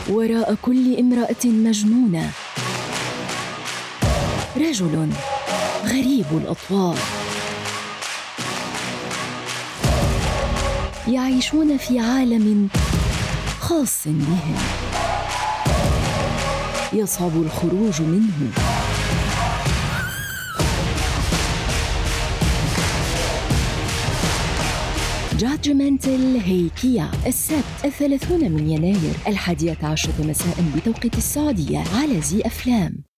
وراء كل امرأة مجنونة رجل غريب الأطوار، يعيشون في عالم خاص بهم يصعب الخروج منه. جادجمنتال هيكية، السبت 30 من يناير 11:10 مساء بتوقيت السعودية على زي أفلام.